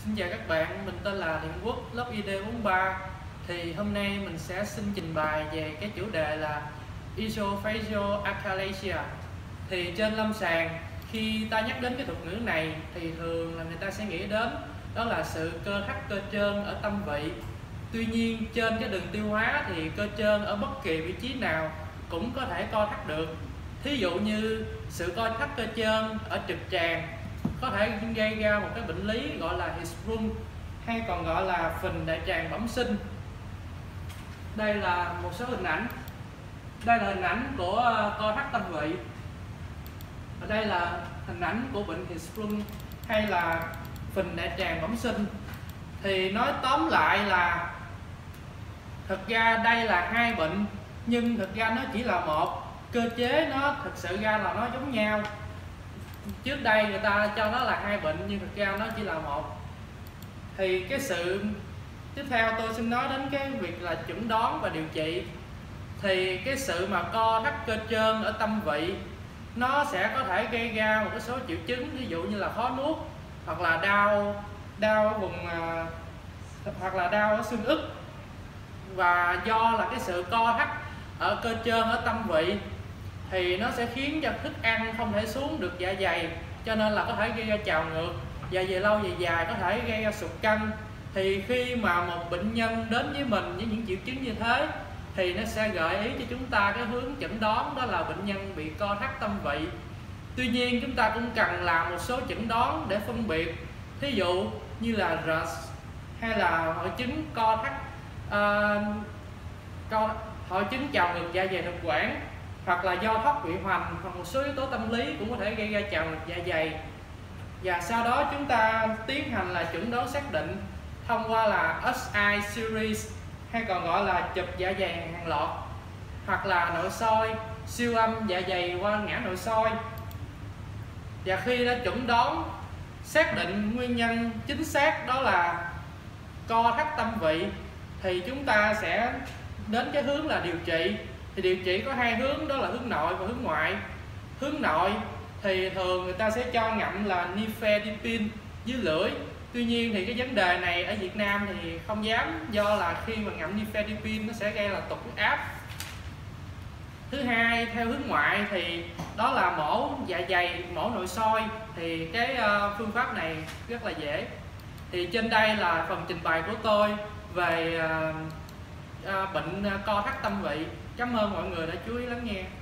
Xin chào các bạn, mình tên là Thiện Quốc, lớp ID43. Thì hôm nay mình sẽ xin trình bày về cái chủ đề là esophageal achalasia. Thì trên lâm sàng, khi ta nhắc đến cái thuật ngữ này thì thường là người ta sẽ nghĩ đến đó là sự cơ thắt cơ trơn ở tâm vị. Tuy nhiên trên cái đường tiêu hóa thì cơ trơn ở bất kỳ vị trí nào cũng có thể co thắt được. Thí dụ như sự co thắt cơ trơn ở trực tràng có thể gây ra một cái bệnh lý gọi là Hirschsprung hay còn gọi là phình đại tràng bẩm sinh. Đây là một số hình ảnh. Đây là hình ảnh của co thắt tâm vị. Ở đây là hình ảnh của bệnh Hirschsprung hay là phình đại tràng bẩm sinh. Thì nói tóm lại là thực ra đây là hai bệnh, nhưng thực ra nó chỉ là một. Cơ chế nó thực sự ra là nó giống nhau. Trước đây người ta cho nó là hai bệnh nhưng thực ra nó chỉ là một. Thì cái sự tiếp theo tôi xin nói đến cái việc là chẩn đoán và điều trị. Thì cái sự mà co thắt cơ trơn ở tâm vị nó sẽ có thể gây ra một cái số triệu chứng, ví dụ như là khó nuốt, hoặc là đau ở vùng hoặc là đau ở xương ức. Và do là cái sự co thắt ở cơ trơn ở tâm vị thì nó sẽ khiến cho thức ăn không thể xuống được dạ dày, cho nên là có thể gây ra trào ngược, và về lâu về dài có thể gây ra sụt cân. Thì khi mà một bệnh nhân đến với mình với những triệu chứng như thế thì nó sẽ gợi ý cho chúng ta cái hướng chẩn đoán, đó là bệnh nhân bị co thắt tâm vị. Tuy nhiên chúng ta cũng cần làm một số chẩn đoán để phân biệt, thí dụ như là RUS hay là hội chứng co thắt hội chứng trào ngược dạ dày thực quản, hoặc là do thoát vị hoành, hoặc một số yếu tố tâm lý cũng có thể gây ra trào ngược dạ dày. Và sau đó chúng ta tiến hành là chẩn đoán xác định thông qua là SI series hay còn gọi là chụp dạ dày hàng loạt, hoặc là nội soi siêu âm dạ dày qua ngã nội soi. Và khi đã chẩn đoán xác định nguyên nhân chính xác đó là co thắt tâm vị thì chúng ta sẽ đến cái hướng là điều trị. Thì điều trị có hai hướng, đó là hướng nội và hướng ngoại. Hướng nội thì thường người ta sẽ cho ngậm là nifedipine dưới lưỡi. Tuy nhiên thì cái vấn đề này ở Việt Nam thì không dám, do là khi mà ngậm nifedipine nó sẽ gây là tụt huyết áp. Thứ hai, theo hướng ngoại thì đó là mổ dạ dày, mổ nội soi. Thì cái phương pháp này rất là dễ. Thì trên đây là phần trình bày của tôi về bệnh co thắt tâm vị. Cảm ơn mọi người đã chú ý lắng nghe.